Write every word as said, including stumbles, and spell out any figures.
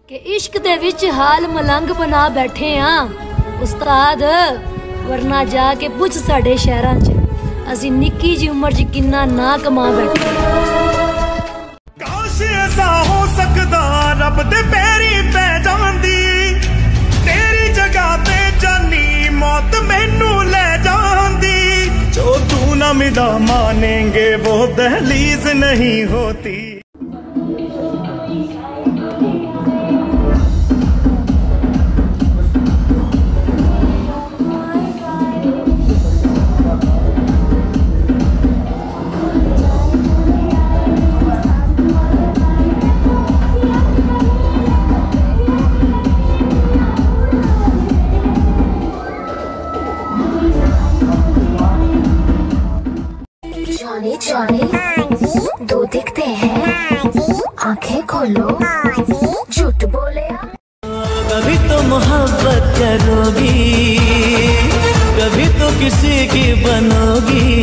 कि इश्क दे विच हाल मलंग बना बैठे हाँ उस्ताद, वरना जाके पुछ साडे शहरां च असी निक्की जी उम्र च किन्ना ना कमा बैठे। काश ऐसा हो सकदा रब दे पैरी पै जांदी, तेरी जगह ते जानी मौत मैनू ले जांदी। जो तू ना मिला मानेंगे वो दहलीज नहीं होती। जॉनी जॉनी दो दिखते हैं, आंखें खोलो झूठ बोले। कभी तो मोहब्बत करोगी, कभी तो किसी की बनोगी।